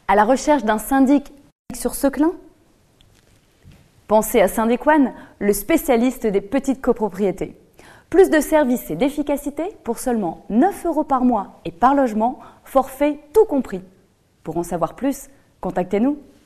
À la recherche d'un syndic sur Seclin? Pensez à Syndic One, le spécialiste des petites copropriétés. Plus de services et d'efficacité pour seulement 9 € par mois et par logement, forfait tout compris. Pour en savoir plus, contactez-nous.